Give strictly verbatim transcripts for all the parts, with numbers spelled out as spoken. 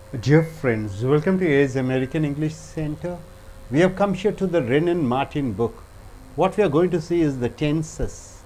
Dear friends, welcome to A S American English Center. We have come here to the Wren and Martin book. What we are going to see is the tenses.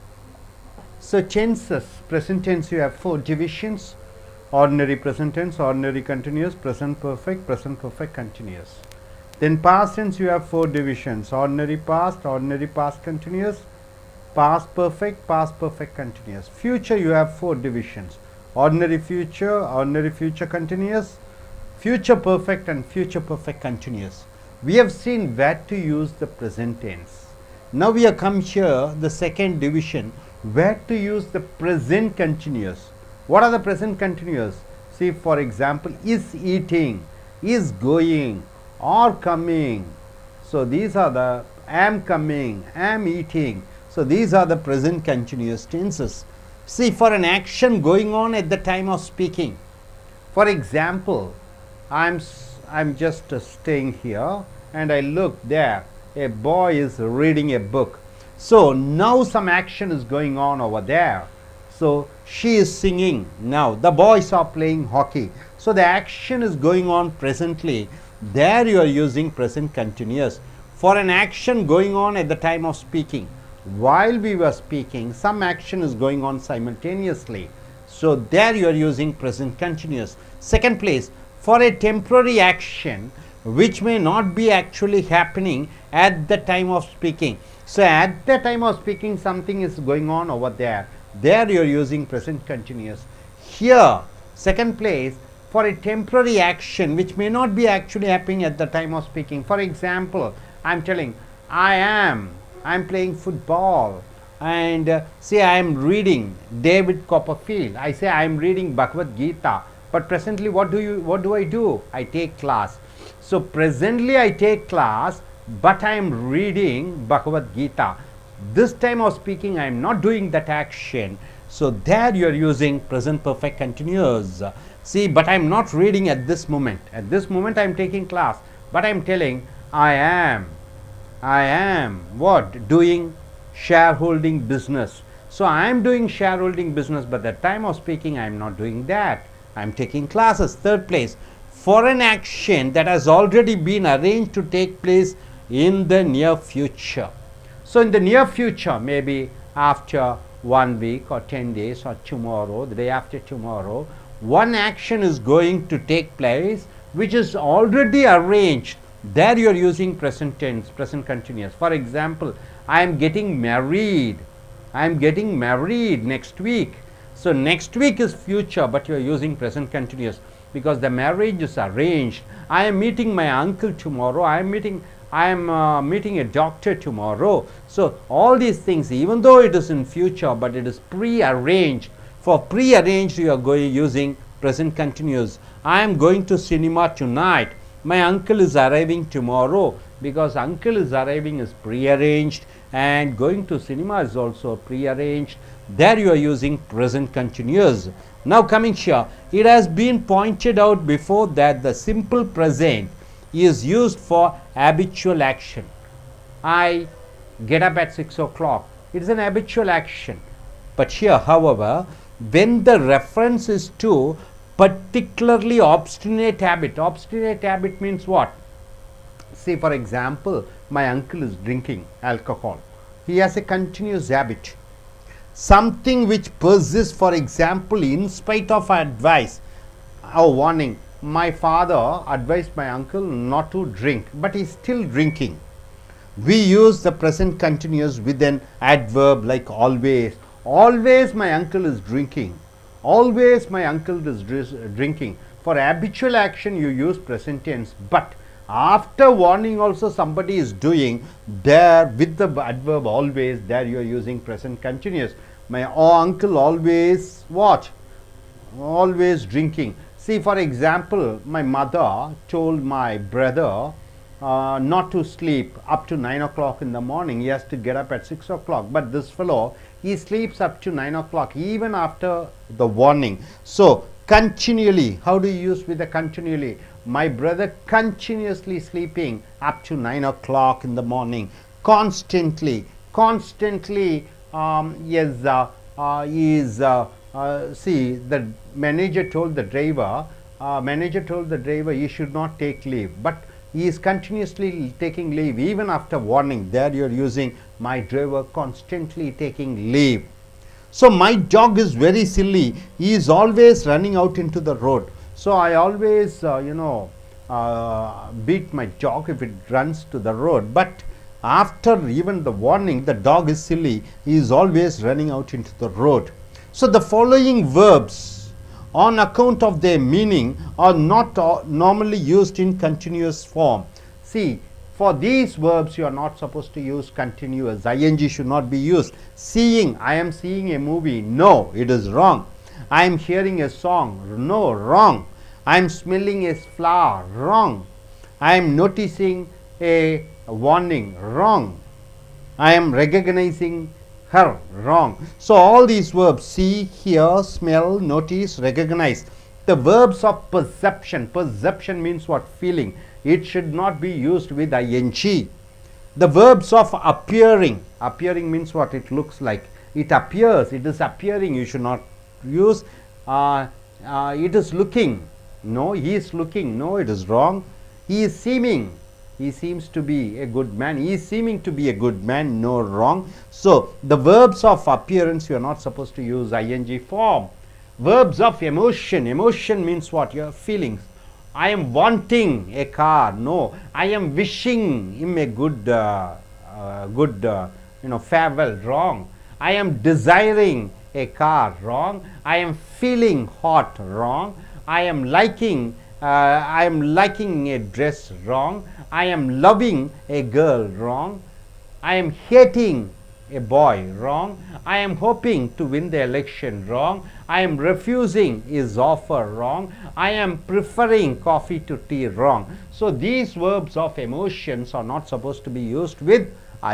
So tenses, present tense, you have four divisions: ordinary present tense, ordinary continuous, present perfect, present perfect continuous. Then past tense, you have four divisions: ordinary past, ordinary past continuous, past perfect, past perfect continuous. Future, you have four divisions: ordinary future, ordinary future continuous, future perfect and future perfect continuous. We have seen where to use the present tense. Now we have come here, the second division, where to use the present continuous. What are the present continuous? See, for example, is eating, is going, are coming. So these are the am coming, am eating. So these are the present continuous tenses. See, for an action going on at the time of speaking. For example, I'm, I'm just uh, staying here and I look there, a boy is reading a book. So now some action is going on over there. So she is singing now, the boys are playing hockey. So the action is going on presently. There you are using present continuous. For an action going on at the time of speaking, while we were speaking, some action is going on simultaneously. So there you are using present continuous. Second place, for a temporary action which may not be actually happening at the time of speaking. So at the time of speaking, something is going on over there. There you are using present continuous. Here, second place, for a temporary action which may not be actually happening at the time of speaking. For example, I am telling, I am, I am playing football, and uh, say I am reading David Copperfield. I say I am reading Bhagavad Gita. But presently, what do you what do I do? I take class. So presently I take class, but I am reading Bhagavad Gita. This time of speaking, I am not doing that action. So there you are using present perfect continuous. See, but I am not reading at this moment. At this moment I am taking class, but I am telling I am, I am what? Doing shareholding business. So I am doing shareholding business, but at the time of speaking I am not doing that. I am taking classes. Third place, for an action that has already been arranged to take place in the near future. So in the near future, maybe after one week or ten days or tomorrow, the day after tomorrow, one action is going to take place which is already arranged. There you are using present tense, present continuous. For example, I am getting married. I am getting married next week. So next week is future, but you are using present continuous because the marriage is arranged. I am meeting my uncle tomorrow. I am meeting I am uh, meeting a doctor tomorrow. So all these things, even though it is in future, but it is pre-arranged. For pre-arranged, you are going using present continuous. I am going to cinema tonight. My uncle is arriving tomorrow, because uncle is arriving is pre-arranged, and going to cinema is also pre-arranged. There you are using present continuous. Now coming here, it has been pointed out before that the simple present is used for habitual action. I get up at six o'clock. It is an habitual action. But here, however, when the reference is to particularly obstinate habit, obstinate habit means what? See, for example, my uncle is drinking alcohol. He has a continuous habit. Something which persists, for example, in spite of advice or warning. My father advised my uncle not to drink, but he is still drinking. We use the present continuous with an adverb like always. Always my uncle is drinking. Always my uncle is drinking. For habitual action you use present tense, but after warning also somebody is doing, there with the adverb always, there you are using present continuous. My oh, uncle always what? Always drinking. See, for example, my mother told my brother uh, not to sleep up to nine o'clock in the morning. He has to get up at six o'clock. But this fellow, he sleeps up to nine o'clock even after the warning. So continually, how do you use with the continually? My brother continuously sleeping up to nine o'clock in the morning. Constantly, constantly, um, yes, uh, uh, is uh, uh, see, the manager told the driver, uh, manager told the driver he should not take leave, but he is continuously taking leave even after warning. There you are using my driver constantly taking leave. So my dog is very silly, he is always running out into the road. So I always uh, you know uh, beat my dog if it runs to the road, but after even the warning, the dog is silly, he is always running out into the road. So the following verbs, on account of their meaning, are not uh, normally used in continuous form. See, for these verbs you are not supposed to use continuous, ing should not be used. Seeing, I am seeing a movie, no, it is wrong. I am hearing a song, no, wrong. I am smelling a flower, wrong. I am noticing a warning, wrong. I am recognizing her, wrong. So all these verbs, see, hear, smell, notice, recognize, the verbs of perception, perception means what? Feeling. It should not be used with ing. The verbs of appearing, appearing means what? It looks like, it appears, it is appearing, you should not use uh, uh, it is looking, no, he is looking, no, it is wrong. He is seeming, he seems to be a good man, he is seeming to be a good man, no, wrong. So the verbs of appearance you are not supposed to use ing form. Verbs of emotion, emotion means what? Your feelings. I am wanting a car, no. I am wishing him a good uh, uh, good uh, you know farewell, wrong. I am desiring a car, wrong. I am feeling hot, wrong. I am liking uh, I am liking a dress, wrong. I am loving a girl, wrong. I am hating a boy, wrong. I am hoping to win the election, wrong. I am refusing his offer, wrong. I am preferring coffee to tea, wrong. So these verbs of emotions are not supposed to be used with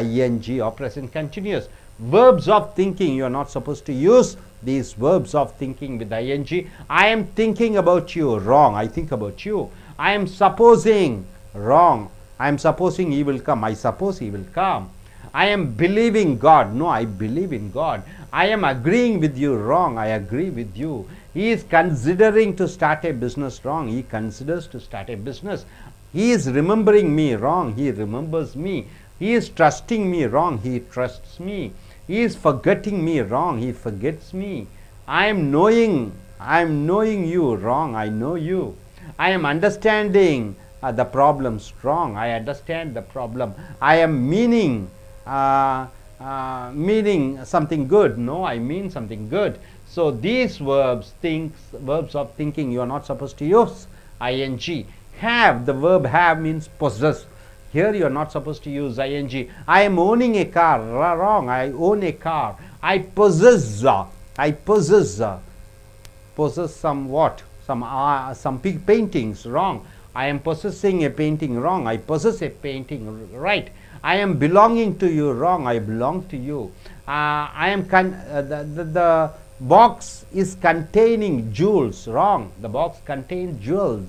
ing or present continuous. Verbs of thinking, you are not supposed to use these verbs of thinking with ing. I am thinking about you, wrong. I think about you. I am supposing, wrong. I am supposing he will come, I suppose he will come. I am believing God, no, I believe in God. I am agreeing with you, wrong, I agree with you. He is considering to start a business, wrong, he considers to start a business. He is remembering me, wrong, he remembers me. He is trusting me, wrong, he trusts me. He is forgetting me, wrong, he forgets me. I am knowing, I am knowing you, wrong, I know you. I am understanding uh, the problems, wrong, I understand the problem. I am meaning Uh, uh, meaning something good, no, I mean something good. So these verbs, thinks, verbs of thinking, you are not supposed to use ing. Have, the verb have means possess. Here you are not supposed to use ing. I am owning a car, wrong, I own a car. I possess, I possess, possess some what? Some uh, some big paintings, wrong. I am possessing a painting, wrong. I possess a painting, right. I am belonging to you, wrong, I belong to you. Uh, I am con uh, the, the, the box is containing jewels, wrong, the box contains jewels.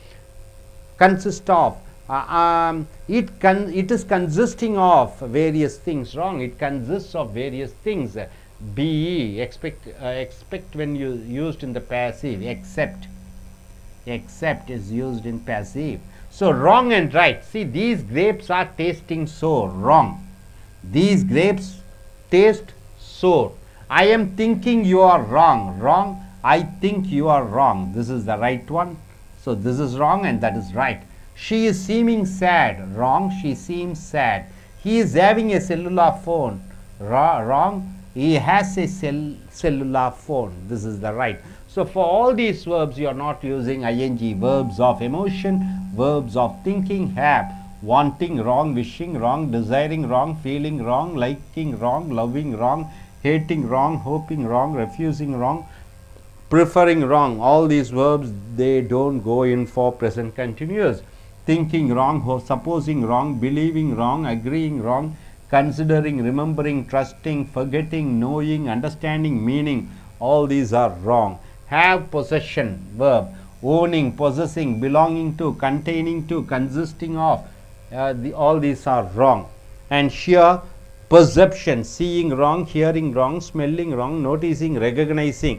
Consist of, uh, um, it, con it is consisting of various things, wrong, it consists of various things. Be, expect, uh, expect when you used in the passive, except, except is used in passive. So wrong and right, see these grapes are tasting sour, wrong. These grapes taste sour. I am thinking you are wrong, wrong. I think you are wrong. This is the right one. So this is wrong and that is right. She is seeming sad, wrong. She seems sad. He is having a cellular phone, wrong. He has a cell cellular phone. This is the right. So for all these verbs you are not using ing. Verbs of emotion, verbs of thinking, have, wanting, wrong, wishing, wrong, desiring, wrong, feeling, wrong, liking, wrong, loving, wrong, hating, wrong, hoping, wrong, refusing, wrong, preferring, wrong. All these verbs, they don't go in for present continuous. Thinking, wrong, supposing, wrong, believing, wrong, agreeing, wrong, considering, remembering, trusting, forgetting, knowing, understanding, meaning, all these are wrong. Have, possession, verb, owning, possessing, belonging to, containing to, consisting of, uh, the, all these are wrong. And here, perception, seeing wrong, hearing wrong, smelling wrong, noticing, recognizing,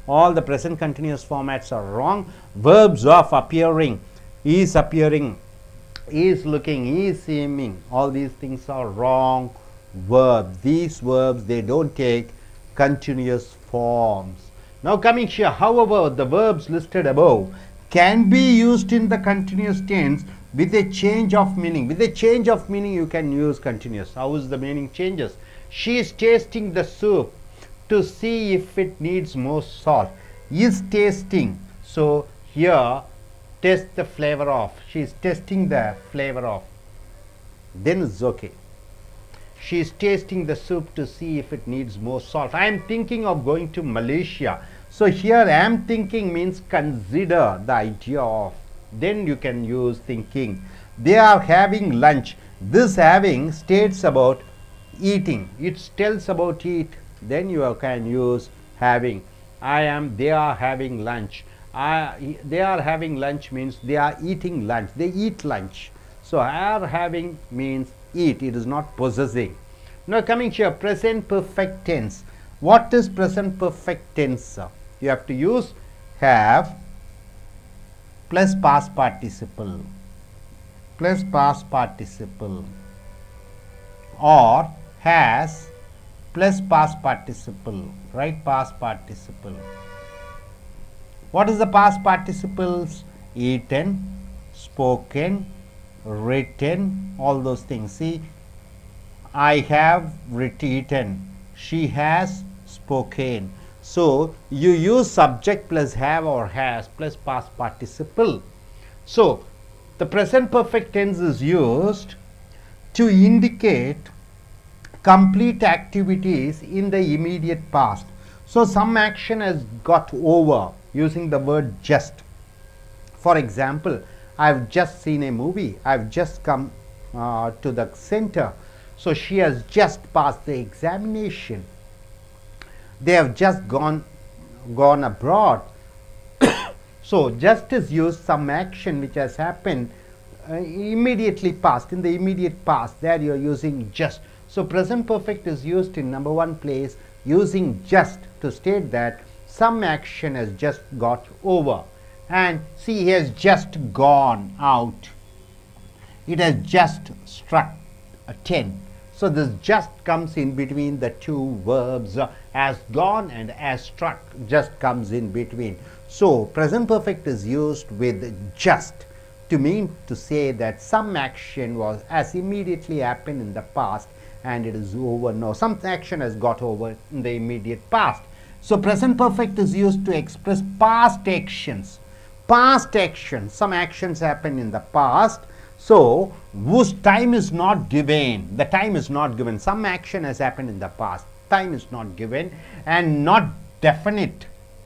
All the present continuous formats are wrong. Verbs of appearing, is appearing, is looking, is seeming, all these things are wrong verbs. These verbs, they don't take continuous forms. Now coming here, however, the verbs listed above can be used in the continuous tense with a change of meaning. With a change of meaning, you can use continuous. How is the meaning changes? She is tasting the soup to see if it needs more salt. Is tasting. So here, test the flavor of. She is testing the flavor of. Then it's okay. She is tasting the soup to see if it needs more salt. I am thinking of going to Malaysia. So here I am thinking means consider the idea of. Then you can use thinking. They are having lunch. This having states about eating. It tells about eat. Then you can use having. I am, they are having lunch. I, they are having lunch means they are eating lunch. They eat lunch. So are having means eat. It is not possessing. Now coming here, present perfect tense. What is present perfect tense? You have to use have plus past participle plus past participle or has plus past participle, right? Past participle. What is the past participles? Eaten, spoken, written, all those things. See, I have eaten, she has spoken. So you use subject plus have or has plus past participle. So the present perfect tense is used to indicate complete activities in the immediate past. So some action has got over using the word just. For example, I have just seen a movie. I have just come uh, to the center. So she has just passed the examination. They have just gone gone abroad. So just is used some action which has happened uh, immediately past, in the immediate past. There you are using just. So present perfect is used in number one place using just to state that some action has just got over. And see, he has just gone out. It has just struck a ten. So this just comes in between the two verbs. Uh, as gone and as struck just comes in between. So present perfect is used with just to mean to say that some action was as immediately happened in the past and it is over now. Some action has got over in the immediate past. So present perfect is used to express past actions. Past actions, some actions happen in the past. So whose time is not given, the time is not given. Some action has happened in the past, time is not given and not definite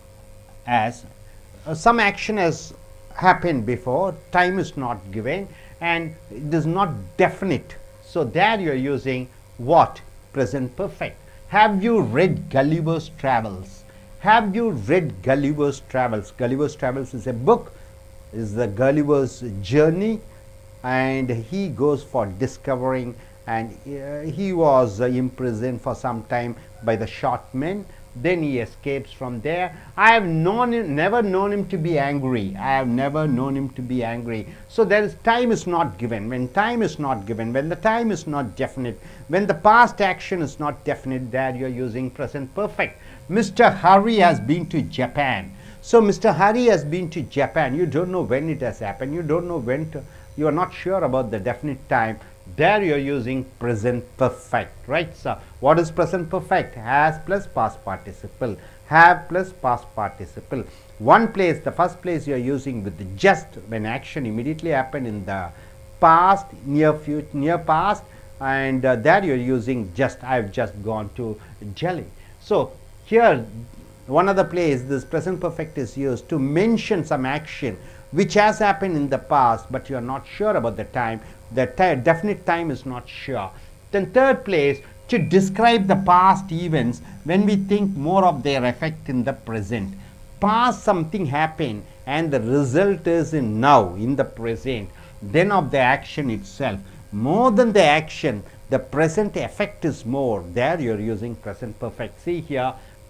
as uh, some action has happened before, time is not given and it is not definite. So there you are using what? Present perfect. Have you read Gulliver's Travels? Have you read Gulliver's Travels? Gulliver's Travels is a book, is the Gulliver's journey, and he goes for discovering, and uh, he was uh, imprisoned for some time by the short men. Then he escapes from there. I have known him, never known him to be angry. I have never known him to be angry. So there is time is not given. When time is not given, when the time is not definite, when the past action is not definite, there you are using present perfect. Mister Hari has been to Japan. So Mister Hari has been to Japan. You don't know when it has happened. You don't know when to, you are not sure about the definite time. There you are using present perfect, right? So what is present perfect? Has plus past participle, have plus past participle. One place, the first place you are using with the just when action immediately happened in the past, near future, near past, and uh, there you are using just. I have just gone to Delhi. So here one other place this present perfect is used to mention some action which has happened in the past, but you are not sure about the time. The definite time is not sure. Then third place, to describe the past events when we think more of their effect in the present. Past something happened and the result is in now, in the present, then of the action itself. More than the action, the present effect is more. There you are using present perfect. See here,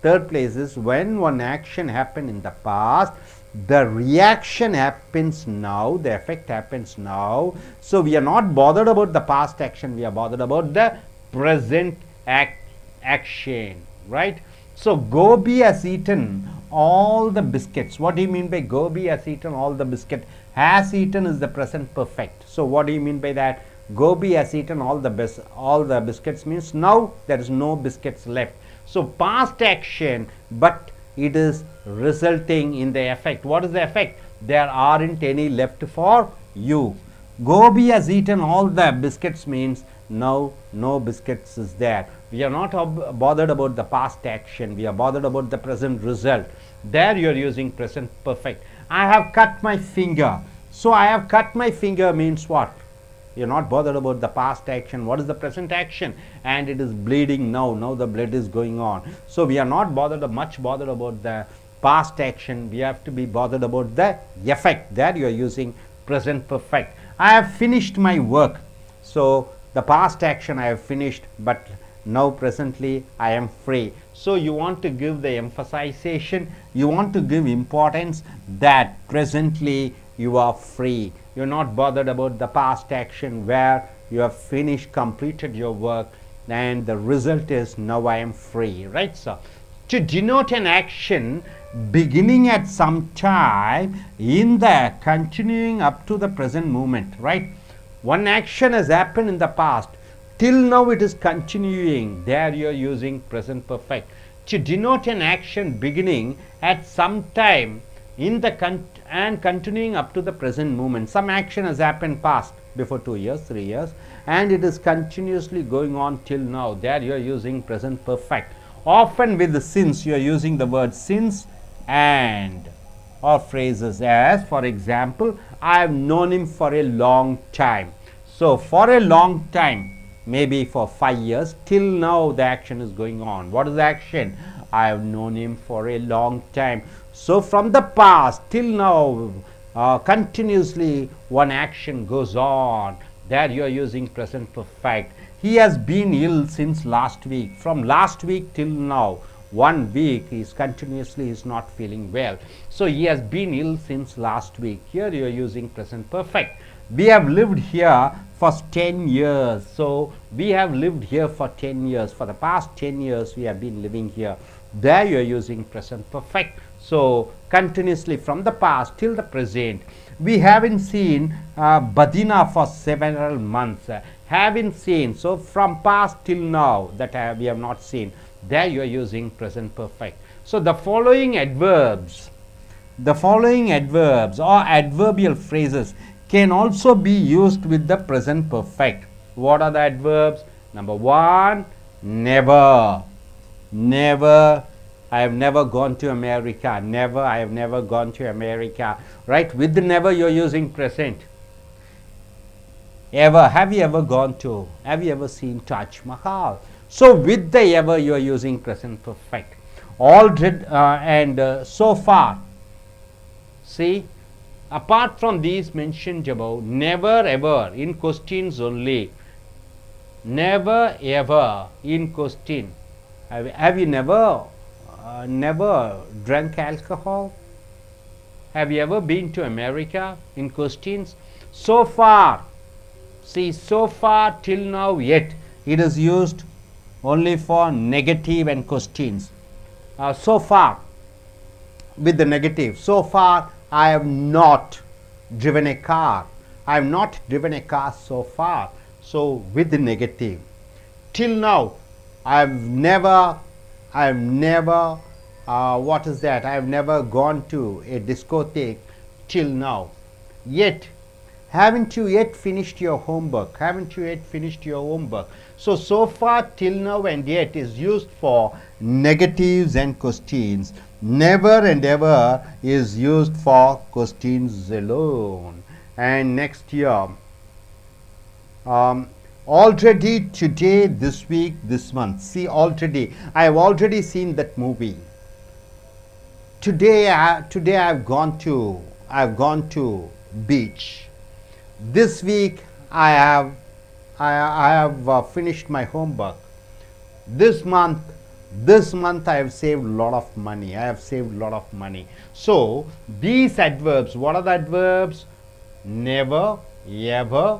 third place is when one action happened in the past, the reaction happens now, the effect happens now. So we are not bothered about the past action, we are bothered about the present act action, right? So Gobi has eaten all the biscuits. What do you mean by Gobi has eaten all the biscuit? Has eaten is the present perfect. So what do you mean by that? Gobi has eaten all the bis all the biscuits means now there is no biscuits left. So past action, but it is resulting in the effect. What is the effect? There aren't any left for you. Gobi has eaten all the biscuits means now no biscuits is there. We are not bothered about the past action, we are bothered about the present result. There you are using present perfect. I have cut my finger. So I have cut my finger means what? You are not bothered about the past action. What is the present action? And it is bleeding now. Now the blood is going on. So we are not bothered much bothered about the past action. We have to be bothered about the effect. There you are using present perfect. I have finished my work. So the past action I have finished, but now presently I am free. So you want to give the emphasization, you want to give importance that presently you are free. You are not bothered about the past action where you have finished, completed your work, and the result is now I am free, right? So to denote an action beginning at some time in the continuing up to the present moment, right? One action has happened in the past, till now it is continuing. There you are using present perfect. To denote an action beginning at some time in the con and continuing up to the present moment. Some action has happened past, before two years, three years, and it is continuously going on till now. There you are using present perfect. Often with the since, you are using the word since and or phrases as, for example, I have known him for a long time. So for a long time, maybe for five years, till now the action is going on. What is the action? I have known him for a long time. So from the past till now, uh, continuously one action goes on. There you are using present perfect. He has been ill since last week. From last week till now, one week he is continuously is not feeling well. So he has been ill since last week. Here you are using present perfect. We have lived here for ten years. So we have lived here for ten years. For the past ten years we have been living here. There you are using present perfect. So continuously from the past till the present. We haven't seen uh, Badina for several months. Uh, haven't seen. So from past till now that uh, we have not seen. There you are using present perfect. So the following adverbs, the following adverbs or adverbial phrases can also be used with the present perfect. What are the adverbs? Number one, never. Never. I have never gone to America. Never. I have never gone to America. Right? With the never you are using present. Ever. Have you ever gone to? Have you ever seen Taj Mahal? So with the ever you are using present perfect. Already uh, and uh, so far. See, apart from these mentioned above, never ever in questions only. Never ever in question. Have, have you never uh, never drank alcohol? Have you ever been to America? In questions. So far. See, so far till now yet. It is used only for negative and questions. Uh, so far with the negative. So far I have not driven a car. I have not driven a car so far. So with the negative. Till now I have never, I have never, uh, what is that? I have never gone to a discotheque till now. Yet, haven't you yet finished your homework? Haven't you yet finished your homework? So, so far till now and yet is used for negatives and questions. Never and ever is used for questions alone. And next year, um, already, today, this week, this month. See, already. I have already seen that movie. Today, I, today I have gone to, I have gone to beach. This week, I have, I, I have uh, finished my homework. This month, This month I have saved a lot of money. I have saved a lot of money. So these adverbs, what are the adverbs? Never, ever,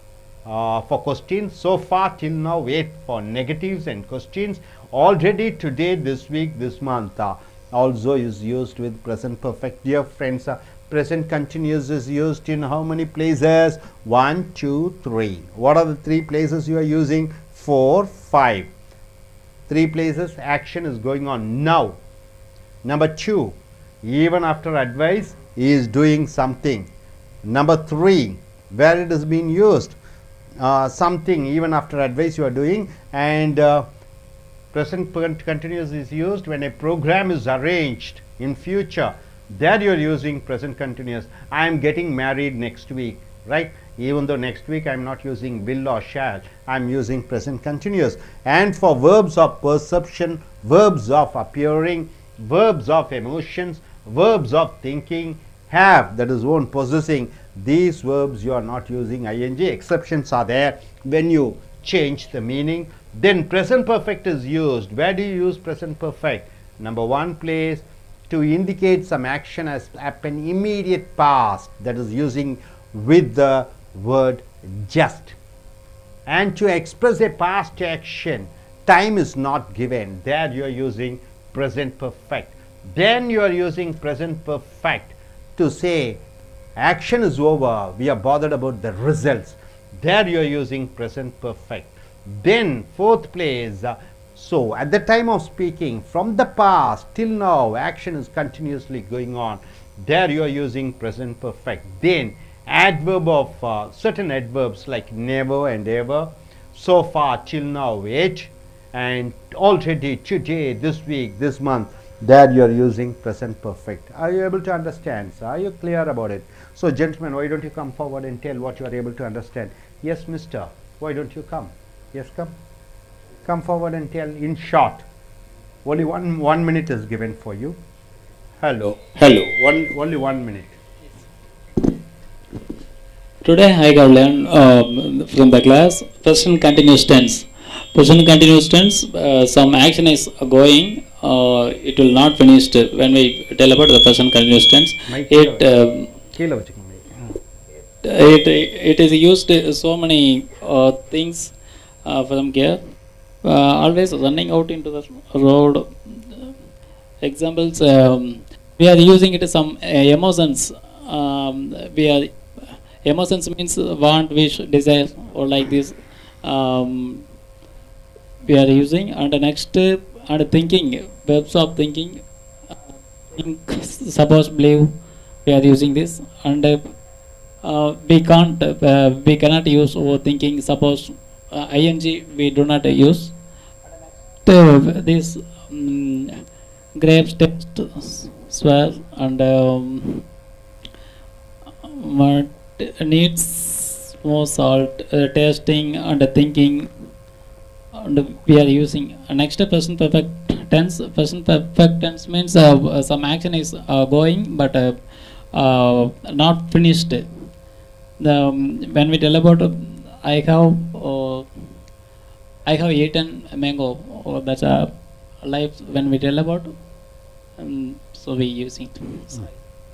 uh, for questions, so far, till now, wait for negatives and questions. Already, today, this week, this month uh, also is used with present perfect. Dear friends, uh, present continuous is used in how many places? One, two, three. What are the three places you are using? Four, five. Three places action is going on now. Number two, even after advice, he is doing something. Number three, where it is being used, uh, something even after advice you are doing. And uh, present continuous is used when a program is arranged in future. There you are using present continuous. I am getting married next week, right? Even though next week I am not using will or shall, I am using present continuous. And for verbs of perception, verbs of appearing, verbs of emotions, verbs of thinking, have, that is own possessing, these verbs you are not using ing. Exceptions are there when you change the meaning. Then present perfect is used. Where do you use present perfect? Number one place, to indicate some action has happened immediate past, that is using with the word just. And to express a past action, time is not given, there you are using present perfect. Then you are using present perfect to say action is over, we are bothered about the results, there you are using present perfect. Then fourth place, uh, so at the time of speaking, from the past till now, action is continuously going on, there you are using present perfect. Then adverb of uh, certain adverbs like never and ever, so far, till now, yet, and already, today, this week, this month, there you are using present perfect. Are you able to understand? So are you clear about it? So gentlemen, why don't you come forward and tell what you are able to understand? Yes, mister, why don't you come? Yes, come. Come forward and tell in short. Only one, one minute is given for you. Hello. Hello. One, only one minute. Today I have learned um, from the class present continuous tense. Present continuous tense, uh, some action is going, uh, it will not finish when we tell about the present continuous tense. It, um, it, it is used so many uh, things uh, from here. Uh, always running out into the road. Examples, um, we are using it some uh, emotions. Um, we are emotions means want, wish, desire, or like this. Um, we are using, and the next uh, and thinking, verbs of thinking. Uh, think, suppose, believe. We are using this, and uh, uh, we can't, uh, we cannot use overthinking. Suppose uh, ing we do not uh, use. Uh, this um, grapes, taste, swear, and um, what needs more salt, uh, tasting and uh, thinking, and we are using. Uh, next uh, present perfect tense. Present perfect tense means uh, uh, some action is uh, going but uh, uh, not finished. The um, when we tell about uh, I have uh, I have eaten a mango, or that's a life when we tell about. Um, so we using. Sorry.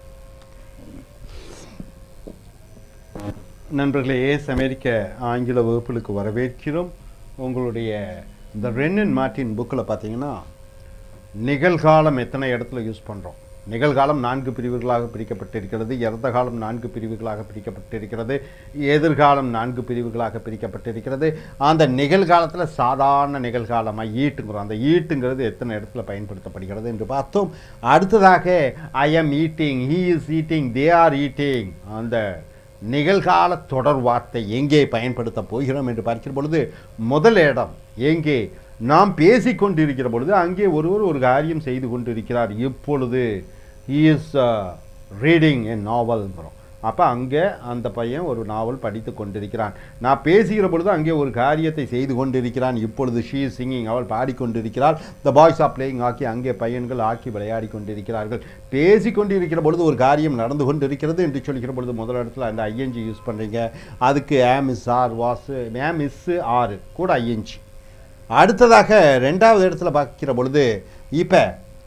நண்பர்களே, Ace அமெரிக்க ஆங்கில வகுப்புகளுக்கு வரவேற்கிறோம். உங்களுடைய இந்த ரென்னன் Martin புக்கில் பார்த்தீங்கன்னா நிகழ்காலம் எத்தனை இடத்துல யூஸ் பண்ணுறோம். நிகழ்காலம் நான்கு பிரிவுகளாக பிரிக்கப்பட்டிருக்கிறது, இறந்த காலம் நான்கு பிரிவுகளாக பிரிக்கப்பட்டிருக்கிறது, எதிர்காலம் நான்கு பிரிவுகளாக பிரிக்கப்பட்டிருக்கிறது. அந்த நிகழ்காலத்தில் சாதாரண நிகழ்காலமாக ஈட்டுங்கிறோம். அந்த ஈட்டுங்கிறது எத்தனை இடத்துல பயன்படுத்தப்படுகிறது என்று பார்த்தோம். அடுத்ததாக I am eating, he is eating, they are eating, அந்த நிகழ்கால தொடர் வார்த்தை எங்கே பயன்படுத்த போகிறோம் என்று பார்க்கிற பொழுது முதல் இடம் எங்கே நாம் பேசிக் கொண்டிருக்கிற பொழுது அங்கே ஒருவர் ஒரு காரியம் செய்து கொண்டிருக்கிறார். இப்பொழுது he is uh, reading a novelங்கிறோம். அப்போ அங்கே அந்த பையன் ஒரு நாவல் படித்து கொண்டிருக்கிறான். நான் பேசுகிற பொழுது அங்கே ஒரு காரியத்தை செய்து கொண்டிருக்கிறான். இப்பொழுது she is singing, அவள் பாடிக்கொண்டிருக்கிறாள். the boys are playing hockey, அங்கே பையன்கள் ஹாக்கி விளையாடி கொண்டிருக்கிறார்கள். பேசி கொண்டிருக்கிற பொழுது ஒரு காரியம் நடந்து கொண்டிருக்கிறது என்று சொல்லிக்கிற பொழுது முதல் இடத்துல அந்த ஐஎன்ஜி யூஸ் பண்ணுறீங்க. அதுக்கு am is are was am is are கூட ஐஎன்ஜி. அடுத்ததாக இரண்டாவது இடத்துல பார்க்கிற பொழுது இப்போ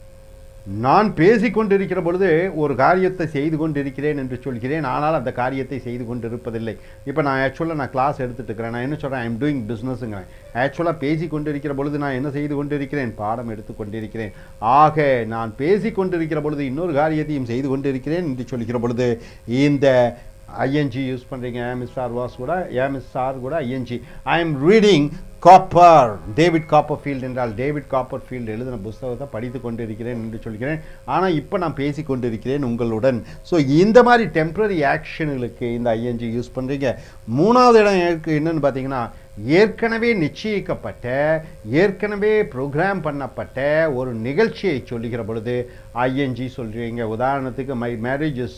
நான் பேசிக்கொண்டிருக்கிற பொழுது ஒரு காரியத்தை செய்து கொண்டிருக்கிறேன் என்று சொல்கிறேன், ஆனால் அந்த காரியத்தை செய்து கொண்டிருப்பதில்லை. இப்போ நான் ஆக்சுவலாக நான் கிளாஸ் எடுத்துகிட்டு இருக்கிறேன், நான் என்ன சொல்கிறேன், ஐ எம் டூயிங் பிஸ்னஸ்ங்கிறேன். ஆக்சுவலாக பேசி கொண்டிருக்கிற பொழுது நான் என்ன செய்து கொண்டிருக்கிறேன், பாடம் எடுத்து கொண்டிருக்கிறேன். ஆக நான் பேசி கொண்டிருக்கிற பொழுது இன்னொரு காரியத்தையும் செய்து கொண்டிருக்கிறேன் என்று சொல்கிற பொழுது இந்த ஐஎன்ஜி யூஸ் பண்ணுறீங்க. ஏம் ஸ்டார் வாஸ் கூட ஏம் ஸ்டார் கூட ING. I am reading copper, David Copperfield என்றால் டேவிட் காப்பர்ஃபீல்டு எழுதின புஸ்தகத்தை படித்து கொண்டிருக்கிறேன் என்று சொல்கிறேன், ஆனால் இப்போ நான் பேசி கொண்டிருக்கிறேன் உங்களுடன். ஸோ இந்த மாதிரி டெம்பரரி ஆக்ஷன்களுக்கு இந்த ஐஎன்ஜி யூஸ் பண்ணுறீங்க. மூணாவது இடம் என்னன்னு பார்த்தீங்கன்னா, ஏற்கனவே நிச்சயிக்கப்பட்ட ஏற்கனவே ப்ரோக்ராம் பண்ணப்பட்ட ஒரு நிகழ்ச்சியை சொல்லுகிற பொழுது ஐஎன்ஜி சொல்கிறீங்க. உதாரணத்துக்கு மை மேரேஜ் இஸ்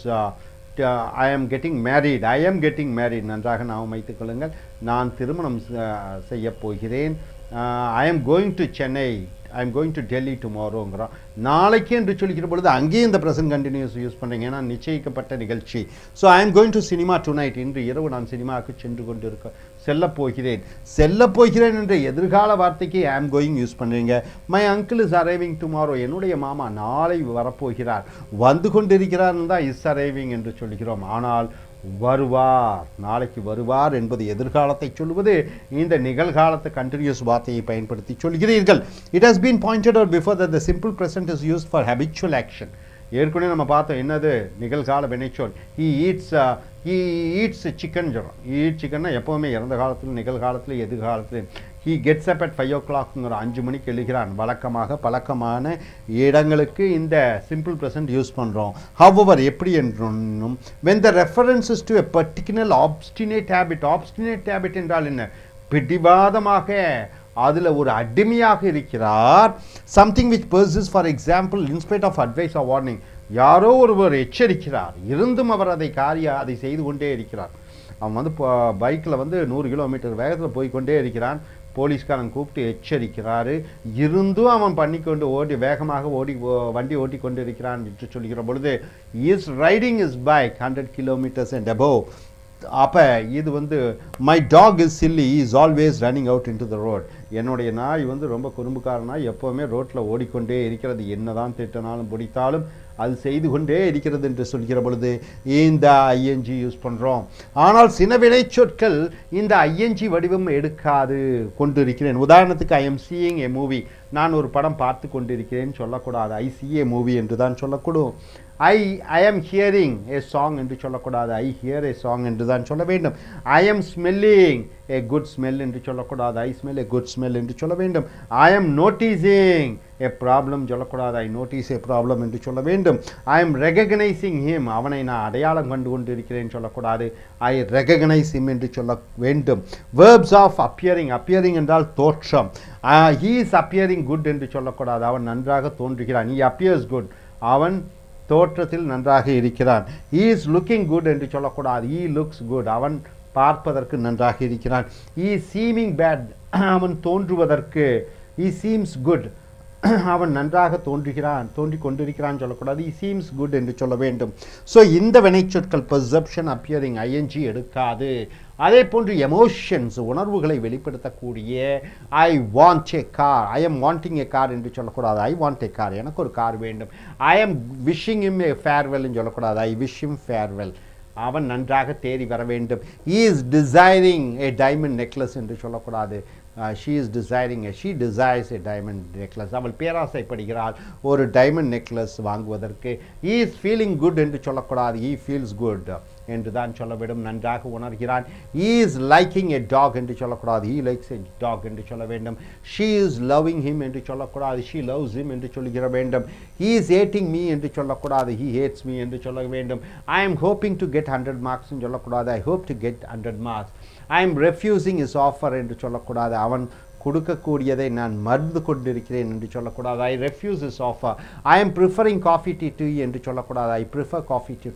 ஐ ஆம் கெட்டிங் மேரீட், ஐ ஆம் கெட்டிங் மேரீட். நன்றாக நாம் வைத்துக் கொள்ளுங்கள். நான் திருமணம் செய்ய போகிறேன். I am going to Chennai, I am going to Delhi டுமாரோங்கிறோம். நாளைக்கு என்று சொல்லிக்கிற பொழுது அங்கேயும் இந்த ப்ரெசன்ட் கண்டினியூஸ் யூஸ் பண்ணுறீங்க, ஏன்னா நிச்சயிக்கப்பட்ட நிகழ்ச்சி. So I am going to cinema tonight, இன்று இரவு நான் சினிமாவுக்கு சென்று கொண்டு இருக்க செல்ல போகிறேன். செல்ல போகிறேன் என்ற எதிர்கால வார்த்தைக்கு ஐ ஆம் கோயிங் யூஸ் பண்ணுறீங்க. My uncle is arriving tomorrow, என்னுடைய மாமா நாளை வரப்போகிறார். வந்து கொண்டிருக்கிறார் தான் இஸ் அரைவிங் என்று சொல்கிறோம், ஆனால் வருவார், நாளைக்கு வருவார் என்பது எதிர்காலத்தை சொல்வது. இந்த நிகழ்காலத்தை கண்டினியூஸ் வார்த்தையை பயன்படுத்தி சொல்கிறீர்கள். It has been pointed out before that the simple present is used for habitual action. ஏற்கனவே நம்ம பார்த்தோம் என்னது நிகழ்கால வினைச்சொல். He eats he eats chicken சொல்கிறோம். ஈட் சிக்கன்னா எப்போவுமே இறந்த காலத்தில் நிகழ்காலத்தில் எதிர்காலத்தில். He gets up at five ஓ கிளாக்ங்கிற அஞ்சு மணிக்கு எழுகிறான். வழக்கமாக பழக்கமான இடங்களுக்கு இந்த சிம்பிள் ப்ரெசன்ட் யூஸ் பண்ணுறோம். ஹவவர் எப்படி என்றும் when the references to a particular obstinate habit, obstinate habit என்றால் என்ன, பிடிவாதமாக அதில் ஒரு அடிமையாக இருக்கிறார். Something which persists, for example in spite of advice or warning, யாரோ ஒருவர் எச்சரிக்கிறார், இருந்தும் அவர் அதை காரிய அதை செய்து கொண்டே இருக்கிறார். அவன் வந்து பைக்கில் வந்து நூறு கிலோமீட்டர் வேகத்தில் போய்கொண்டே இருக்கிறான். போலீஸ்காரன் கூப்பிட்டு எச்சரிக்கிறாரு, இருந்தும் அவன் பண்ணிக்கொண்டு ஓடி வேகமாக ஓடி வண்டி ஓட்டி கொண்டு இருக்கிறான் என்று சொல்கிற பொழுது is riding is bike hundred kilometres and above. அப்போ இது வந்து my dog is silly is always running out into the road. என்னுடைய நாய் வந்து ரொம்ப குறும்புக்காரனாய் எப்போவுமே ரோட்டில் ஓடிக்கொண்டே இருக்கிறது, என்னதான் திட்டினாலும் பிடித்தாலும் அது செய்து கொண்டே இருக்கிறது என்று சொல்கிற பொழுது இந்த ஐஎன்ஜி யூஸ் பண்ணுறோம். ஆனால் சில வினைச்சொற்கள் இந்த ஐஎன்ஜி வடிவம் எடுக்காது கொண்டிருக்கிறேன். உதாரணத்துக்கு I am seeing a movie, நான் ஒரு படம் பார்த்து கொண்டிருக்கிறேன் சொல்லக்கூடாது, ஐ சி ஏ மூவி என்று தான் சொல்லக்கூடும். I I am hearing a song என்று சொல்லக்கூடாது, ஐ ஹியர் ஏ சாங் என்று தான் சொல்ல வேண்டும். I am smelling a good smell என்று சொல்லக்கூடாது, I smell a good smell என்று சொல்ல வேண்டும். I am noticing a problem சொல்லக்கூடாது, ஐ நோட்டீஸ் ஏ ப்ராப்ளம் என்று சொல்ல வேண்டும். ஐ எம் ரெகக்னைசிங் ஹிம், அவனை நான் அடையாளம் கண்டு கொண்டு இருக்கிறேன் சொல்லக்கூடாது, ஐ ரெகக்னைஸ் ஹிம் என்று சொல்ல வேண்டும். வேர்ப்ஸ் ஆஃப் அப்பியரிங், அப்பியரிங் என்றால் தோற்றம். ஹீ இஸ் அப்பியரிங் குட் என்று சொல்லக்கூடாது, அவன் நன்றாக தோன்றுகிறான், ஹீ அப்பியர்ஸ் குட், அவன் தோற்றத்தில் நன்றாக இருக்கிறான். ஹீ இஸ் லுக்கிங் குட் என்று சொல்லக்கூடாது, ஹீ லுக்ஸ் குட், அவன் பார்ப்பதற்கு நன்றாக இருக்கிறான். ஹீ சீமிங் பேட், அவன் தோன்றுவதற்கு, ஹீ சீம்ஸ் குட், அவன் நன்றாக தோன்றுகிறான் தோன்றி கொண்டிருக்கிறான் சொல்லக்கூடாது, ஹீ சீம்ஸ் குட் என்று சொல்ல வேண்டும். ஸோ இந்த வினைச்சொற்கள் பெர்செப்ஷன் அப்பியரிங் ஐஎன்ஜி எடுக்காது. அதே போன்று எமோஷன்ஸ் உணர்வுகளை வெளிப்படுத்தக்கூடிய I want a car, I am wanting a car என்று சொல்லக்கூடாது, ஐ வாண்ட் ஏ கார், எனக்கு ஒரு கார் வேண்டும். I am wishing him a farewell என்று சொல்லக்கூடாது, ஐ விஷ் இம் ஃபேர்வெல், அவன் நன்றாக தேறி வர வேண்டும். He is desiring a diamond necklace என்று சொல்லக்கூடாது, she is desiring a she desires a diamond necklace, அவள் பேராசைப்படுகிறாள் ஒரு டைமண்ட் நெக்லஸ் வாங்குவதற்கு. ஹீ இஸ் ஃபீலிங் குட் என்று சொல்லக்கூடாது, ஹீ ஃபீல்ஸ் குட் என்று தான் சொல்ல வேண்டும், நன்றாக உணர்கிறான். He is liking a dog என்று சொல்லக்கூடாது, ஹீ லைக்ஸ் எ டாக் என்று சொல்ல வேண்டும். ஷீ இஸ் லவ்விங் ஹிம் என்று சொல்லக்கூடாது, ஷீ லவ்ஸ் ஹிம் என்று சொல்லுகிற வேண்டும். ஹீ இஸ் ஹேட்டிங் மீ என்று சொல்லக்கூடாது, ஹீ ஹேட்ஸ் மீ என்று சொல்ல வேண்டும். I am hoping to get hundred marks சொல்லக்கூடாது, I hope to get hundred marks. I am refusing his offer என்று சொல்லக்கூடாது, அவன் கொடுக்கக்கூடியதை நான் மறுத்து கொண்டிருக்கிறேன் என்று சொல்லக்கூடாது, I refuse his offer. I am preferring coffee to tea என்று சொல்லக்கூடாது, I prefer coffee to tea.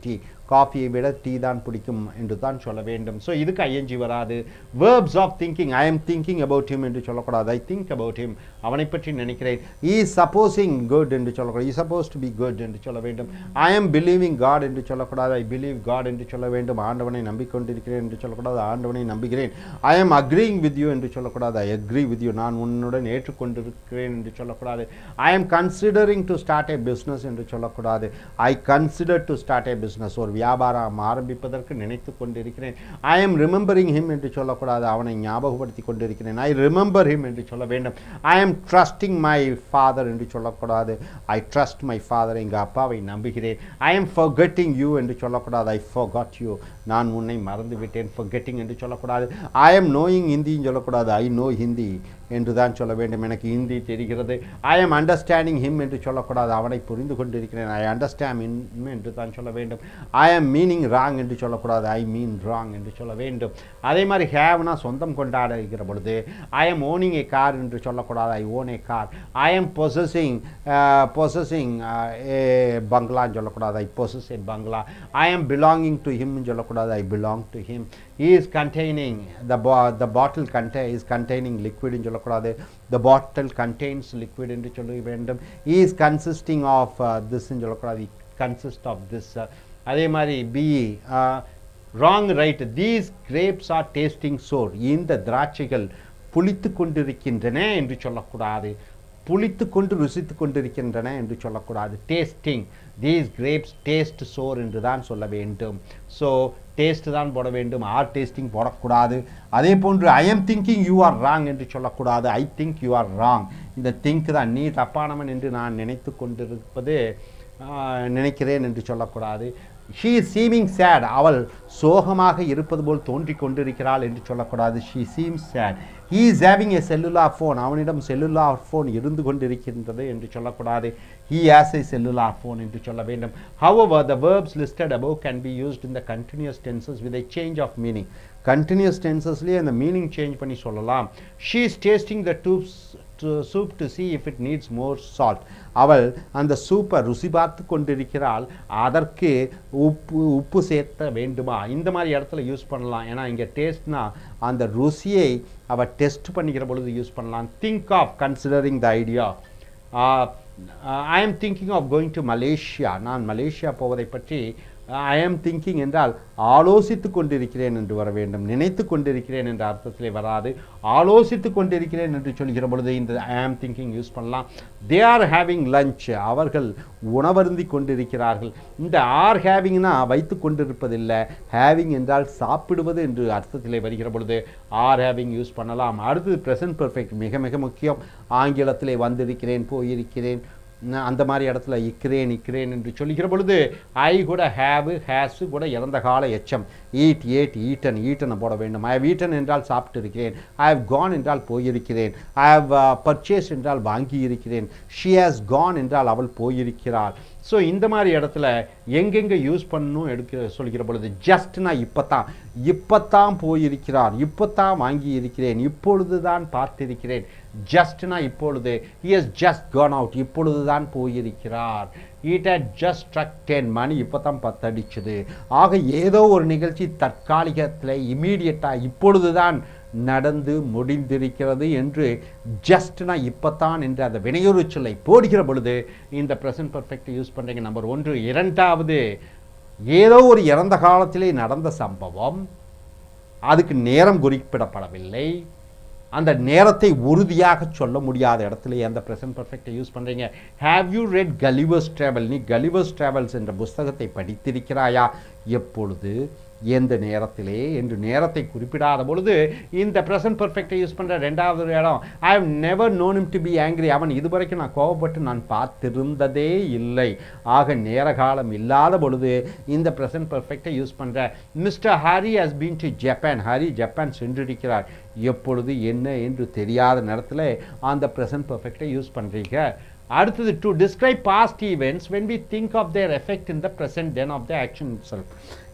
காஃபியை விட டீ தான் பிடிக்கும் என்று தான் சொல்ல வேண்டும். ஸோ இதுக்கு ஐஎன்ஜி வராது. Verbs of thinking, I am thinking about him என்று சொல்லக்கூடாது. ஐ திங்க் அபவுட் ஹிம், அவனை பற்றி நினைக்கிறேன். ஈ சப்போஸிங் குட் என்று சொல்லக்கூடாது. I suppose to be good என்று சொல்ல வேண்டும். ஐ எம் பிலீவிங் காட் என்று சொல்லக்கூடாது. ஐ பிலீவ் காட் என்று சொல்ல வேண்டும். ஆண்டவனை நம்பிக்கொண்டிருக்கிறேன் என்று சொல்லக்கூடாது. ஆண்டவனை நம்புகிறேன். I am agreeing with you என்று சொல்லக்கூடாது. ஐ அக்ரி வித் யூ, நான் உன்னுடன் ஏற்றுக்கொண்டிருக்கிறேன் என்று சொல்லக்கூடாது. I am considering to start a business என்று சொல்லக்கூடாது. I consider to start a business, ஒரு வியாபாரம் ஆரம்பிப்பதற்கு நினைத்து கொண்டிருக்கிறேன். ஐ எம் ரிமெம்பரிங் ஹிம் என்று சொல்லக்கூடாது. அவனை ஞாபகப்படுத்தி கொண்டிருக்கிறேன். ஐ ரிமெம்பர் ஹிம் என்று சொல்ல வேண்டும். I am trusting my father என்று சொல்லக்கூடாது. ஐ ட்ரஸ்ட் மை ஃபாதர், எங்கள் அப்பாவை நம்புகிறேன். ஐ எம் ஃபர்கெட்டிங் யூ என்று சொல்லக்கூடாது. ஐ ஃபர்காட் யூ, நான் உன்னை மறந்து விட்டேன். ஃபர்கெட்டிங் என்று சொல்லக்கூடாது. ஐ எம் நோயிங் ஹிந்தின்னு சொல்லக்கூடாது. ஐ நோ ஹிந்தி என்று தான் சொல்ல வேண்டும். எனக்கு ஹிந்தி தெரிகிறது. ஐ எம் அண்டர்ஸ்டாண்டிங் ஹிம் என்று சொல்லக்கூடாது. அவனை புரிந்து கொண்டிருக்கிறேன். ஐ அண்டர்ஸ்டாண்ட் ஹிம் என்று தான் சொல்ல வேண்டும். ஐ எம் மீனிங் ராங் என்று சொல்லக்கூடாது. ஐ மீன் ராங் என்று சொல்ல வேண்டும். அதே மாதிரி ஹேவ்னா சொந்தம் கொண்டாடுகிற பொழுது I am owning a car என்று சொல்லக்கூடாது. I own a car. I am possessing possessing a பங்களான்னு சொல்லக்கூடாது. I possess a bungalow. I am belonging to ஹிம்னு சொல்லக்கூடாது. I belong to him. he is containing the bo the bottle contain is containing liquid in சொல்லக்கூடாது. the bottle contains liquid என்று சொல்ல வேண்டும். he is consisting of uh, this in சொல்லக்கூடாது. consist of this. அதே மாதிரி be uh, wrong right. these grapes are tasting sour. இந்த திராட்சைகள் புளித்து கொண்டிருக்கின்றன என்று சொல்லக்கூடாது. புளித்து கொண்டு ருசித்து கொண்டிருக்கின்றன என்று சொல்லக்கூடாது. Tasting, these grapes taste sour என்று தான் சொல்ல வேண்டும். ஸோ டேஸ்ட் தான் போட வேண்டும். ஆர் டேஸ்டிங் போடக்கூடாது. அதே போன்று I am thinking you are wrong என்று சொல்லக்கூடாது. I think you are wrong. இந்த திங்க் தான், நீ தப்பானவன் என்று நான் நினைத்து கொண்டிருப்பது நினைக்கிறேன் என்று சொல்லக்கூடாது. ஷீ இஸ் சீமிங் சேட், அவள் சோகமாக இருப்பது போல் தோன்றிக் கொண்டிருக்கிறாள் என்று சொல்லக்கூடாது. She seems sad. He is having a cellular phone, அவனிடம் செல்லுலார் ஃபோன் இருந்து கொண்டிருக்கின்றது என்று சொல்லக்கூடாது. he has a cellular phone என்று சொல்ல வேண்டும். However, the verbs listed above can be used in the continuous tenses with a change of meaning. Continuous tensesலயே அந்த meaning change பண்ணி சொல்லலாம். she is tasting the tubes to soup to see if it needs more salt. அவள் அந்த சூப்பை ருசி பார்த்து கொண்டிருக்கிறாள், அதற்கு உப்பு உப்பு சேர்த்த வேண்டுமா, இந்த மாதிரி இடத்துல யூஸ் பண்ணலாம். ஏன்னா இங்கே டேஸ்ட்னா அந்த ருசியை அவள் டெஸ்ட் பண்ணிக்கிற பொழுது யூஸ் பண்ணலாம். Think of considering the idea. I am thinking of going to Malaysia, நான் மலேசியா போவதை பற்றி ஐ எம் திங்கிங் என்றால் ஆலோசித்து கொண்டிருக்கிறேன் என்று வர வேண்டும். நினைத்து கொண்டிருக்கிறேன் என்ற அர்த்தத்திலே வராது. ஆலோசித்து கொண்டிருக்கிறேன் என்று சொல்கிற பொழுது இந்த ஐ ஆம் திங்கிங் யூஸ் பண்ணலாம். தே ஆர் ஹேவிங் லஞ்ச், அவர்கள் உணவருந்தி கொண்டிருக்கிறார்கள். இந்த ஆர் ஹேவிங்னா வைத்து கொண்டிருப்பதில்லை. ஹேவிங் என்றால் சாப்பிடுவது என்று அர்த்தத்திலே வருகிற பொழுது ஆர் ஹேவிங் யூஸ் பண்ணலாம். அடுத்தது ப்ரெசன்ட் பெர்ஃபெக்ட், மிக மிக முக்கியம். ஆங்கிலத்திலே வந்திருக்கிறேன், போயிருக்கிறேன், அந்த மாதிரி இடத்துல இக்கிறேன் இக்கிறேன் என்று சொல்லுகிற பொழுது ஐ கூட ஹேவ் ஹேஸ் கூட இறந்த கால எச்சம். ஈட் ஏட் ஈட்டன் ஈட்டனை போட வேண்டும். ஐ ஹவ் ஈட்டன் என்றால் சாப்பிட்டு இருக்கிறேன். ஐ ஹவ் கான் என்றால் போயிருக்கிறேன். ஐ ஹவ் பர்ச்சேஸ் என்றால் வாங்கி இருக்கிறேன். ஷி ஹாஸ் கான் என்றால் அவள் போயிருக்கிறாள். ஸோ இந்த மாதிரி இடத்துல எங்கெங்கே யூஸ் பண்ணணும் எடுக்க சொல்கிற பொழுது ஜஸ்ட்னா இப்போ தான், இப்போ தான் போயிருக்கிறார், இப்போ தான் வாங்கி இருக்கிறேன், இப்பொழுது தான் பார்த்திருக்கிறேன். ஜஸ்ட்னா இப்பொழுது. he has just gone out, இப்பொழுது தான் போயிருக்கிறார். it had just struck ten, மணி இப்போ தான் பத்தடிச்சது. ஆக ஏதோ ஒரு நிகழ்ச்சி தற்காலிகத்தில் இமீடியட்டாக இப்பொழுது தான் நடந்து முடிந்திருக்கிறது என்று ஜஸ்ட்னா இப்போத்தான் என்று அந்த வினையுறு சொல்லை போடுகிற பொழுது இந்த ப்ரெசன்ட் பர்ஃபெக்ட் யூஸ் பண்ணுறீங்க. நம்பர் ஒன்று. இரண்டாவது, ஏதோ ஒரு இறந்த காலத்திலே நடந்த சம்பவம், அதுக்கு நேரம் குறிப்பிடப்படவில்லை, அந்த நேரத்தை உறுதியாக சொல்ல முடியாத இடத்துல அந்த ப்ரெசன்ட் பர்ஃபெக்டை யூஸ் பண்ணுறீங்க. Have you read Gulliver's travel, நீ கலிவர்ஸ் ட்ராவல்ஸ் என்ற புஸ்தகத்தை படித்திருக்கிறாயா, எப்பொழுது, எந்த நேரத்திலே என்று நேரத்தை குறிப்பிடாத பொழுது இந்த ப்ரெசன்ட் பர்ஃபெக்டை யூஸ் பண்ணுற. ரெண்டாவது இடம், I have never known him to be angry, அவன் இதுவரைக்கும் நான் கோபப்பட்டு நான் பார்த்திருந்ததே இல்லை. ஆக நேர காலம் இல்லாத பொழுது இந்த ப்ரெசன்ட் பர்ஃபெக்டை யூஸ் பண்ணுற. Mister Harry has been to Japan, Harry Japan சென்றிருக்கிறார், எப்பொழுது என்ன என்று தெரியாத நேரத்தில் அந்த ப்ரெசன்ட் பர்ஃபெக்டை யூஸ் பண்ணுறீங்க. அடுத்தது, to describe past events when we think of their effect in the present then of the action itself.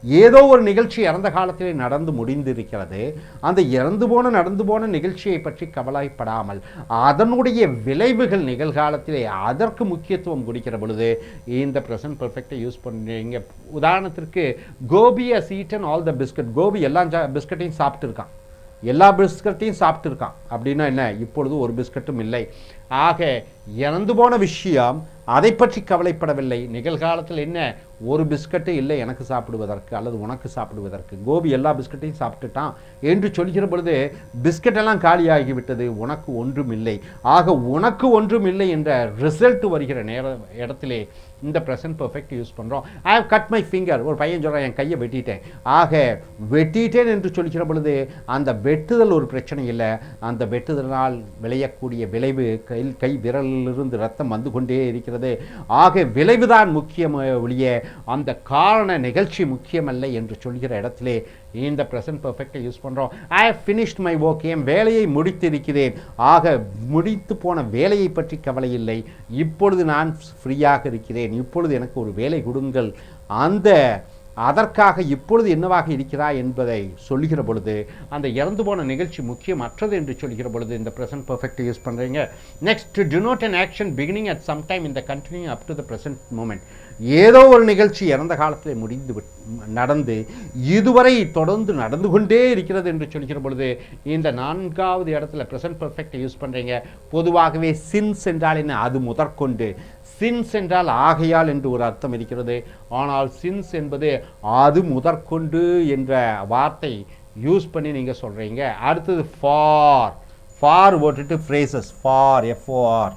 ஏதோ ஒரு நிகழ்ச்சி இறந்த காலத்திலே நடந்து முடிந்திருக்கிறது. அந்த இறந்து போன நடந்து போன நிகழ்ச்சியை பற்றி கவலைப்படாமல் அதனுடைய விளைவுகள் நிகழ்காலத்திலே அதற்கு முக்கியத்துவம் கொடுக்கிற பொழுது இந்த ப்ரெசன்ட் பெர்ஃபெக்டை யூஸ் பண்ணுறீங்க. உதாரணத்திற்கு Gopi has eaten all the biscuit. Gopi எல்லா பிஸ்கட்டையும் சாப்பிட்டுருக்கான், எல்லா பிஸ்கட்டையும் சாப்பிட்டுருக்கான். அப்படின்னா என்ன? இப்பொழுது ஒரு பிஸ்கட்டும் இல்லை. ஆக இறந்து போன விஷயம் அதை பற்றி கவலைப்படவில்லை. நிகழ்காலத்தில் என்ன? ஒரு பிஸ்கட்டு இல்லை எனக்கு சாப்பிடுவதற்கு அல்லது உனக்கு சாப்பிடுவதற்கு. கோபி எல்லா பிஸ்கட்டையும் சாப்பிட்டுட்டான் என்று சொல்கிற பொழுது பிஸ்கட்டெல்லாம் காலியாகிவிட்டது, உனக்கு ஒன்றும் இல்லை. ஆக உனக்கு ஒன்றும் இல்லை என்ற ரிசல்ட் வருகிற நேர இடத்திலே இந்த ப்ரெசன்ட் பெர்ஃபெக்ட் யூஸ் பண்ணுறோம். I have cut my finger. ஒரு பையன் சொல்கிறான் என் கையை வெட்டிட்டேன். ஆக வெட்டிட்டேன் என்று சொல்கிற பொழுது அந்த வெட்டுதல் ஒரு பிரச்சனை இல்லை. அந்த வெட்டுதலால் விளையக்கூடிய விளைவு கை கை விரலிலிருந்து ரத்தம் வந்து கொண்டே இருக்கிறது. ஆக விளைவுதான் முக்கியம் ஒழிய அந்த காரண நிகழ்ச்சி முக்கியமல்ல என்று சொல்கிற இடத்திலே இந்த ப்ரெசன்ட் பெர்ஃபெக்டை யூஸ் பண்ணுறோம். I have finished my work. என் வேலையை முடித்திருக்கிறேன். ஆக முடித்து போன வேலையை பற்றி கவலை இல்லை, இப்பொழுது நான் ஃப்ரீயாக இருக்கிறேன், இப்பொழுது எனக்கு ஒரு வேலை கொடுங்கள். அந்த அதற்காக இப்பொழுது என்னவாக இருக்கிறாய் என்பதை சொல்லுகிற பொழுது அந்த இறந்து போன நிகழ்ச்சி முக்கியமற்றது என்று சொல்கிற பொழுது இந்த ப்ரெசன்ட் பெர்ஃபெக்டை யூஸ் பண்ணுறீங்க. Next, denote an action beginning at some time இந்த continue up to the present moment. ஏதோ ஒரு நிகழ்ச்சி இறந்த காலத்தில் முடிந்து நடந்து இதுவரை தொடர்ந்து நடந்து கொண்டே இருக்கிறது என்று சொல்கிற பொழுது இந்த நான்காவது இடத்துல ப்ரெசன்ட் பெர்ஃபெக்டை யூஸ் பண்ணுறீங்க. பொதுவாகவே சின்ஸ் என்றால் என்ன? அது முதற்கொண்டு. சின்ஸ் என்றால் ஆகையால் என்று ஒரு அர்த்தம் இருக்கிறது. ஆனால் சின்ஸ் என்பது அது முதற்கொண்டு என்ற வார்த்தை யூஸ் பண்ணி நீங்கள் சொல்கிறீங்க. அடுத்தது ஃபார். ஃபார் போட்டுட்டு ஃப்ரேசஸ். For, F O R.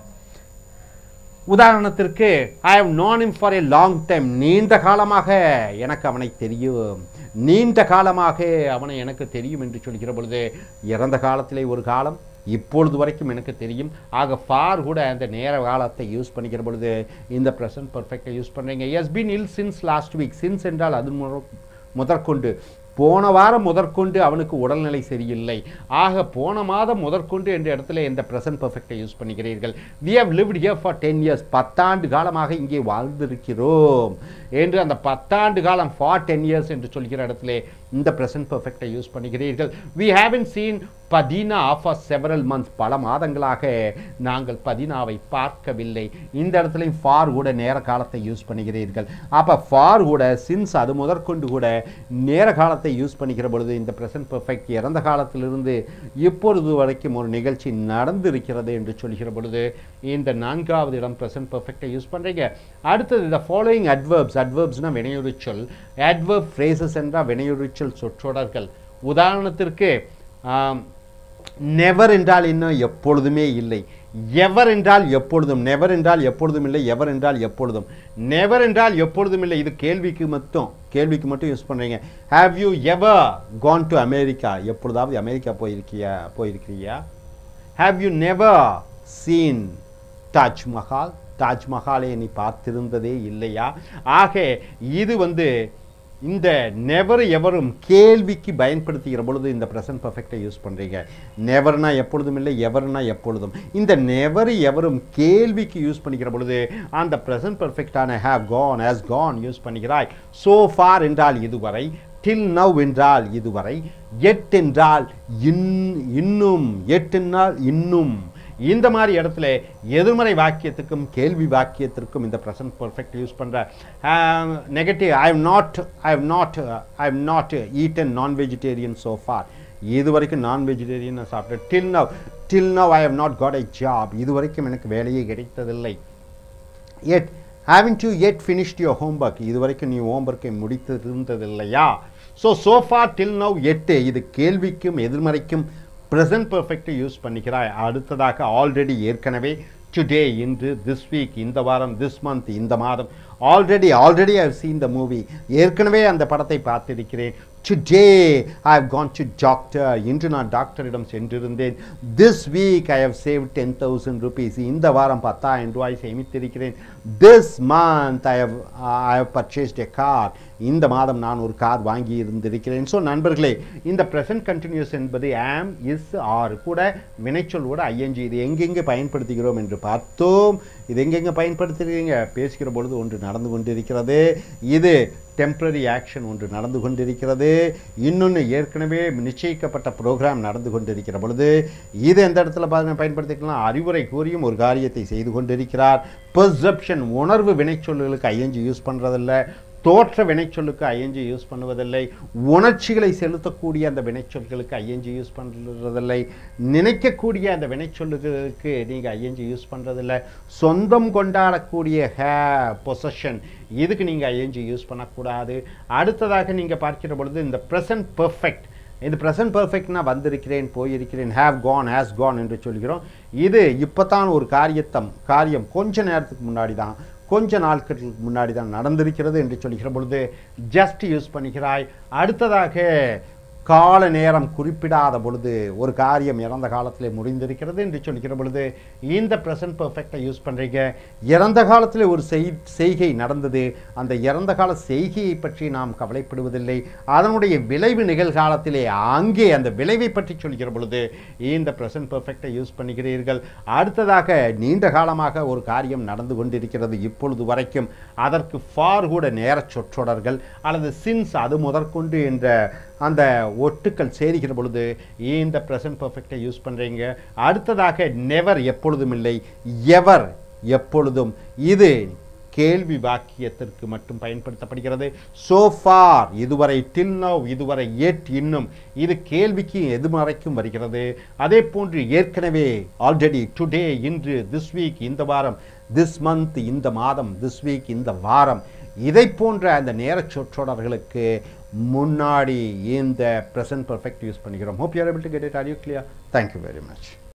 உதாரணத்திற்கு I have known him for a long time. நீண்ட காலமாக எனக்கு அவனை தெரியும், நீண்ட காலமாக அவனை எனக்கு தெரியும் என்று சொல்கிற பொழுது இறந்த காலத்திலே ஒரு காலம், இப்பொழுது வரைக்கும் எனக்கு தெரியும். ஆக ஃபார் கூட அந்த நேர காலத்தை யூஸ் பண்ணிக்கிற பொழுது இந்த ப்ரெசன்ட் பெர்ஃபெக்டை யூஸ் பண்ணுறீங்க. Has been ill since last week. Since என்றால் அது முதற்கொண்டு. போன வாரம் முதற்கொண்டு அவனுக்கு உடல்நிலை சரியில்லை. ஆக போன மாதம் முதற்கொண்டு என்ற இடத்துல இந்த ப்ரெசன்ட் பெர்ஃபெக்டை யூஸ் பண்ணுகிறீர்கள். We have lived here for ten years. பத்தாண்டு காலமாக இங்கே வாழ்ந்திருக்கிறோம் என்று அந்த பத்தாண்டு காலம் ஃபார் டென் இயர்ஸ் என்று சொல்கிற இடத்துல இந்த ப்ரெசன்ட் பெர்ஃபெக்டை யூஸ் பண்ணுகிறீர்கள். வி ஹேவன் சீன் பதினா ஃபார் செவரல் மந்த்ஸ். பல மாதங்களாக நாங்கள் பதினாவை பார்க்கவில்லை. இந்த இடத்துலையும் ஃபார் கூட நேர காலத்தை யூஸ் பண்ணுகிறீர்கள். அப்போ ஃபார் கூட சின்ஸ் அது முதற்கொண்டு கூட நேர காலத்தை யூஸ் பண்ணிக்கிற பொழுது இந்த ப்ரெசன்ட் பெர்ஃபெக்ட் இறந்த காலத்திலிருந்து இப்பொழுது வரைக்கும் ஒரு நிகழ்ச்சி நடந்திருக்கிறது என்று சொல்கிற பொழுது இந்த நான்காவது இடம் ப்ரெசன்ட் பெர்ஃபெக்டை யூஸ் பண்ணுறீங்க. அடுத்தது இந்த ஃபாலோயிங் அட்வர்ப்ஸ். அட்வர்ப்ஸ்னா வினையுரிச்சொல். அட்வர்ப் ஃப்ரேசஸ் என்றால் வினையுரிச்சொல் சொற்றொடர்கள். உதாரணத்திற்கு நெவர் என்றால் இன்னும் எப்பொழுதுமே இல்லை. எவர் என்றால் எப்பொழுதும். நெவர் என்றால் எப்பொழுதும் இல்லை. எவர் என்றால் எப்பொழுதும். நெவர் என்றால் எப்பொழுதும் இல்லை. இது கேள்விக்கு மட்டும் கேள்விக்கு மட்டும் யூஸ் பண்ணுறீங்க. Have you ever Khan to America? எப்பொழுதாவது America போயிருக்கியா போயிருக்கிறியா? Have you never seen Taj Mahal? தாஜ்மஹாலை நீ பார்த்திருந்ததே இல்லையா? ஆக இது வந்து இந்த நெவர் எவரும் கேள்விக்கு பயன்படுத்துகிற பொழுது இந்த ப்ரெசன்ட் பெர்ஃபெக்டை யூஸ் பண்ணுறீங்க. நெவர்னா எப்பொழுதும் இல்லை, எவர்னா எப்பொழுதும். இந்த நெவர் எவரும் கேள்விக்கு யூஸ் பண்ணிக்கிற பொழுது அந்த ப்ரெசன்ட் பெர்ஃபெக்டான have gone, has gone use பண்ணுகிறாய். சோ ஃபார் என்றால் இதுவரை, டில் நவ் என்றால் இதுவரை, எட் என்றால் இன் இன்னும், எட் என்றால் இன்னும். இந்த மாதிரி இடத்துல எதிர்மறை வாக்கியத்துக்கும் கேள்வி வாக்கியத்திற்கும் இந்த ப்ரெசன்ட் பெர்ஃபெக்ட் யூஸ் பண்ணுற. Negative, I have not I have not I have not eaten non vegetarian so far. இது வரைக்கும் நான் வெஜிடேரியன் சாப்பிட்டேன். Till now till now I have not got a job. இது வரைக்கும் எனக்கு வேலையே கிடைத்ததில்லை. Had having to had finished your homework. இது வரைக்கும் நீ ஹோம்ஒர்க்கை முடித்திருந்ததில்லையா? So so far till now எட்டு இது கேள்விக்கும் எதிர்மறைக்கும் ப்ரெசன்ட் பெர்ஃபெக்டை யூஸ் பண்ணிக்கிறாய். அடுத்ததாக ஆல்ரெடி ஏற்கனவே, டுடே இன்று, திஸ் வீக் இந்த வாரம், திஸ் மந்த் இந்த மாதம். Already already I have seen the movie. ஏற்கனவே அந்த படத்தை பார்த்திருக்கிறேன். Today I have gone to doctor. இன்று நான் டாக்டரிடம் சென்றிருந்தேன். This week I have save ten thousand rupees. இந்த வாரம் பத்தாயிரம் ரூபாய் சேமித்திருக்கிறேன். This month I have I have purchased a car. இந்த மாதம் நான் ஒரு கார் வாங்கி இருந்திருக்கிறேன். ஸோ நண்பர்களே, இந்த ப்ரெசன்ட் கண்டினியூஸ் என்பது ஆம், இஸ், ஆர் கூட வினைச்சொல்லோட ஐஎன்ஜி. இது எங்கெங்கே பயன்படுத்துகிறோம் என்று பார்த்தோம். இது எங்கெங்கே பயன்படுத்துகிறீங்க? பேசுகிற பொழுது ஒன்று நடந்து கொண்டிருக்கிறது. இது டெம்பரரி ஆக்ஷன் ஒன்று நடந்து கொண்டிருக்கிறது, இன்னொன்று ஏற்கனவே நிச்சயிக்கப்பட்ட ப்ரோக்ராம் நடந்து கொண்டிருக்கிற பொழுது இது எந்த இடத்துல பயன்படுத்திக்கலாம்? அறிவுரை கூறியும் ஒரு காரியத்தை செய்து கொண்டிருக்கிறார். பெர்செப்ஷன் உணர்வு வினைச்சொல்லுகளுக்கு ஐஎன்ஜி யூஸ் பண்ணுறதில்லை, தோற்ற வினைச்சொல்லுக்கு ஐஎன்ஜி யூஸ் பண்ணுவதில்லை, உணர்ச்சிகளை செலுத்தக்கூடிய அந்த வினைச்சொல்களுக்கு ஐஎன்ஜி யூஸ் பண்ணுறதில்லை, நினைக்கக்கூடிய அந்த வினைச்சொல்லுகளுக்கு நீங்கள் ஐஎன்ஜி யூஸ் பண்ணுறதில்லை, சொந்தம் கொண்டாடக்கூடிய ஹே பொசஷன் இதுக்கு நீங்கள் ஐஎன்ஜி யூஸ் பண்ணக்கூடாது. அடுத்ததாக நீங்கள் பார்க்கிற பொழுது இந்த ப்ரெசன்ட் பெர்ஃபெக்ட், இந்த ப்ரெசன்ட் பெர்ஃபெக்ட்னா வந்திருக்கிறேன், போயிருக்கிறேன், ஹேவ் கான், ஹேஸ் கான் என்று சொல்கிறோம். இது இப்போ தான் ஒரு காரியத்தம் காரியம் கொஞ்ச நேரத்துக்கு முன்னாடி தான், கொஞ்ச நாட்களுக்கு முன்னாடி தான் நடந்திருக்கிறது என்று சொல்கிற பொழுது ஜஸ்ட் யூஸ் பண்ணுகிறாய். அடுத்ததாக கால நேரம் குறிப்பிடாத பொழுது ஒரு காரியம் இறந்த காலத்தில் முடிந்திருக்கிறது என்று சொல்கிற பொழுது இந்த ப்ரெசன்ட் பெர்ஃபெக்டை யூஸ் பண்ணுறீங்க. இறந்த காலத்தில் ஒரு செய் செய்கை நடந்தது, அந்த இறந்த கால செய்கையை பற்றி நாம் கவலைப்படுவதில்லை, அதனுடைய விளைவு நிகழ்காலத்திலே அங்கே அந்த விளைவை பற்றி சொல்கிற பொழுது இந்த ப்ரெசன்ட் பெர்ஃபெக்டை யூஸ் பண்ணுகிறீர்கள். அடுத்ததாக நீண்ட காலமாக ஒரு காரியம் நடந்து கொண்டிருக்கிறது இப்பொழுது வரைக்கும், அதற்கு ஃபார் கூட நேர சொற்றொடர்கள் அல்லது சின்ஸ் அது முதற்கொண்டு என்ற அந்த ஒட்டுக்கள் சேருகிற பொழுது இந்த ப்ரெசன்ட் பெர்ஃபெக்டை யூஸ் பண்ணுறீங்க. அடுத்ததாக நெவர் எப்பொழுதும் இல்லை, எவர் எப்பொழுதும், இது கேள்வி வாக்கியத்திற்கு மட்டும் பயன்படுத்தப்படுகிறது. so far இதுவரை, till now இதுவரை, yet இன்னும், இது கேள்விக்கு எதிர்மறைக்கும் வருகிறது. அதே போன்று ஏற்கனவே ஆல்ரெடி, டுடே இன்று, this week இந்த வாரம், this month இந்த மாதம், this week இந்த வாரம், இதை போன்ற அந்த நேர சொற்றொடர்களுக்கு முன்னாடி இந்த present perfect யூஸ் பண்ணிக்கிறோம். hope you are able to get it. Are you clear? Thank you very much.